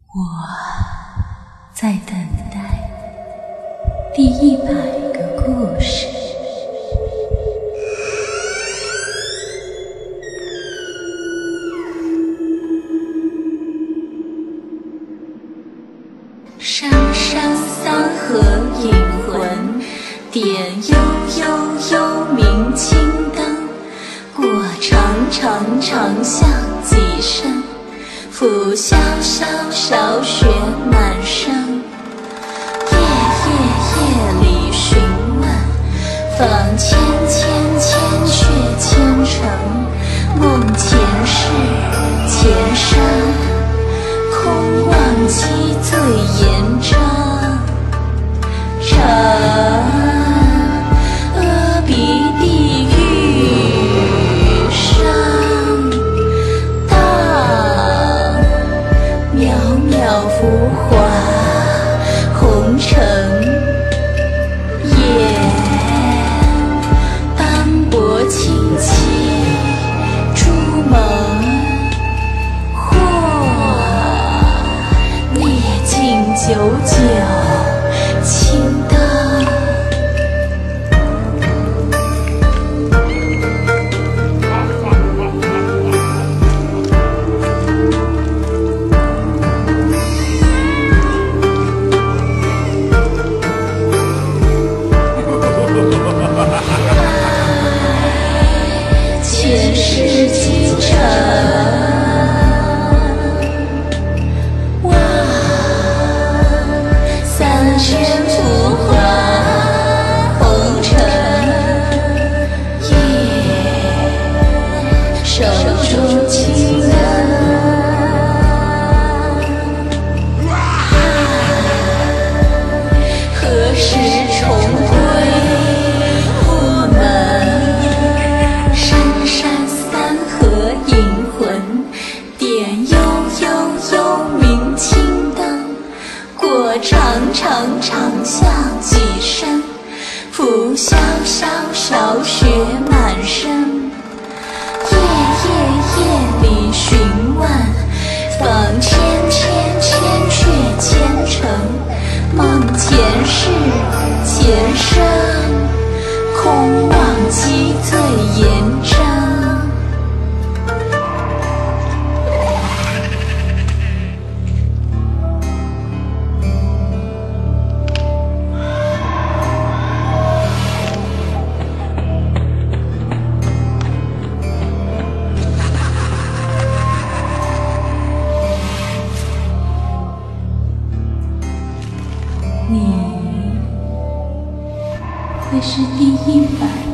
我在等待第100个故事。山山三河引魂，点悠悠幽冥青灯，过长长长巷几声，拂晓晓晓雪满身。夜里询问，放千却千程，梦前世前生，空忘记最严正。阿鼻地狱声，荡渺渺浮华红尘，夜斑驳清奇朱蒙，或灭尽久久青灯。前世今生，望三千浮华红尘，夜手中情人，何时重归我们？山山三河引魂，点悠幽冥青灯，过长长巷几声，拂晓晓雪满身。夜里询问，放千却千程，梦前世前生，空忘记最严正。你会是第100